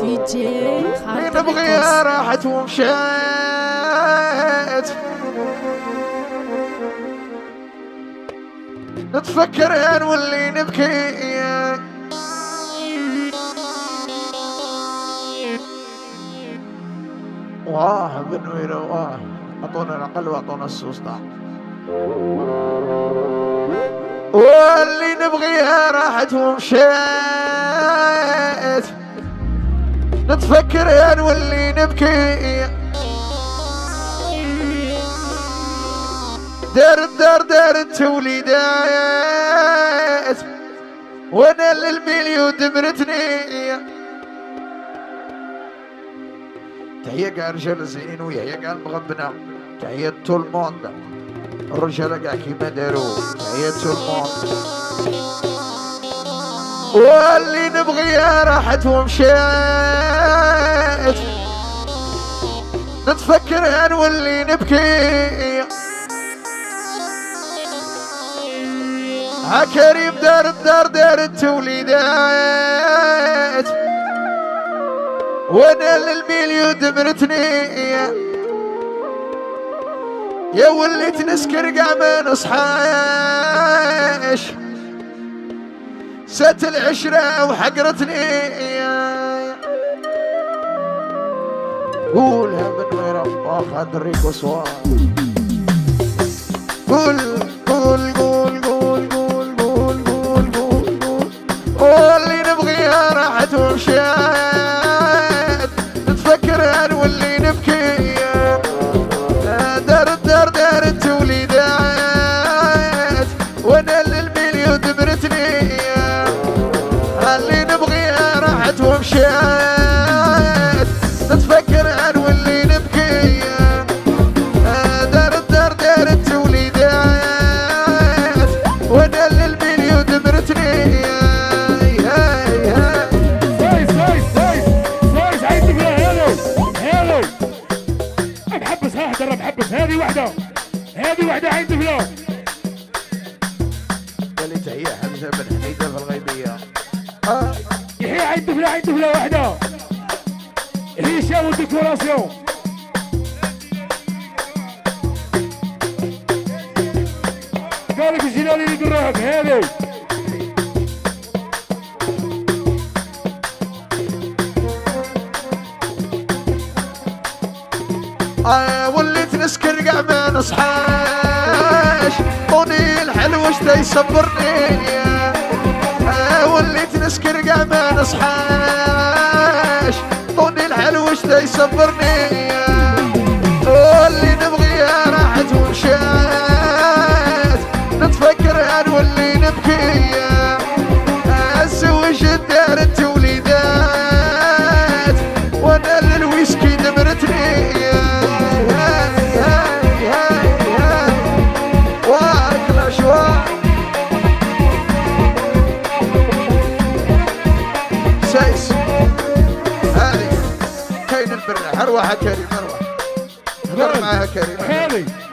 نبغيها راحت ومشيت نتفكر نولي نبكي واه بنويره واه اعطونا العقل واعطونا السلطان واللي نبغيها راحت ومشيت نتفكر نولي نبكي دار التوليدات وانا للمليون دمرتني تحية كاع رجال زينين ويحيى كاع المغبنة تحية طول الموند الرجالة كاع كيما دارو تحية طول الموند واللي نبغيها راحت ومشيت نتفكر نولي نبكي ها كريم دار التوليدات وانا للمليون دمرتني يا وليت نسكر كاع ما نصحاش سات العشرة وحقرتني قولها من وين واخا دريك وصوان قول واللي نبغيها راحت ومشيت نتفكر نولي نبكي دار التوليدات وانا للمليون دمرتني اللي نبغيها راحت ومشيت نتفكر نولي نبكي دار التوليدات وانا للمليون دمرتني هذه واحدة عند فلان قال لي تحية حمزة بن حميدة في الغيبية يحيى عند فلان واحدة هشام والديكوراسيون قالك الجلالي اللي قراك هذه وليت نسكر كاع ما نصحاش طوني الحلوة شتا يصبرني وليت نسكر كاع ما نصحاش طوني الحلوة شتا يصبرني واللي نبغيها راحت ومشات نتفكر نولي نبكي الزوج دار التوليدات وانا للويسكي دمرتني أروح كريم أروح هضر معاها كريم خالي